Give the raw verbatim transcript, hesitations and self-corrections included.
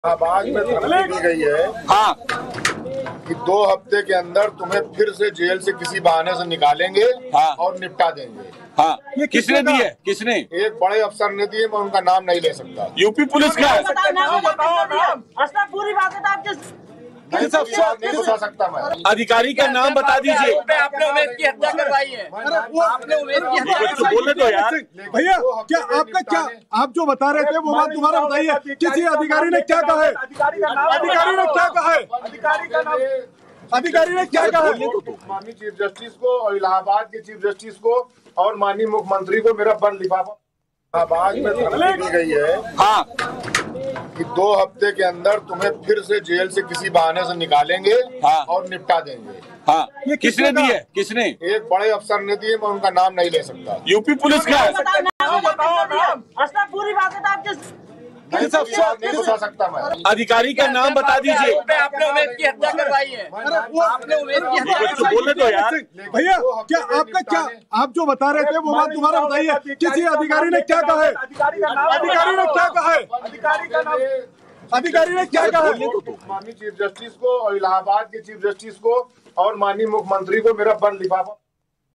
आवाज में धमकी दी गई है हाँ कि दो हफ्ते के अंदर तुम्हें फिर से जेल से किसी बहाने से निकालेंगे हाँ। और निपटा देंगे। हाँ ये किसने दी है? किसने? एक बड़े अफसर ने दिए, मैं उनका नाम नहीं ले सकता। यूपी पुलिस का है। पूरी बात है आपके किस अफसर नहीं बता सकता मैं। अधिकारी का नाम बता दीजिए। आपने उमेश की हत्या करवाई है। आपने उमेश की हत्या कुछ तो बोलने दो यार। भैया क्या आपका क्या आप जो बता रहे थे वो बात दोबारा बताइए। किसी अधिकारी ने क्या कहा है? अधिकारी ने क्या कहा है? अधिकारी का नाम अधिकारी ने क्या कहा है? माननीय चीफ जस्टिस को और इलाहाबाद के चीफ जस्टिस को और माननीय मुख्यमंत्री को मेरा बंद लिफाफा आवाज में धमकी दी गई है हाँ कि दो हफ्ते के अंदर तुम्हें फिर से जेल से किसी बहाने से निकालेंगे हाँ। और निपटा देंगे। हाँ ये किसने दी है? किसने? एक बड़े अफसर ने दिए, मैं उनका नाम नहीं ले सकता। यूपी पुलिस का है। पूरी बात है आपके किस अफसर नहीं बता सकता मैं। अधिकारी का नाम बता दीजिए। आपने उमेश की हत्या करवाई है। आपने उमेश की हत्या कुछ तो बोलने दो यार। भैया क्या आपका क्या आप जो बता रहे थे वो बात दोबारा बताइए। किसी अधिकारी ने क्या कहा है? अधिकारी ने क्या कहा है? अधिकारी का नाम अधिकारी ने क्या कहा है? माननीय चीफ जस्टिस को और इलाहाबाद के चीफ जस्टिस को और माननीय मुख्यमंत्री को मेरा बंद लिफाफा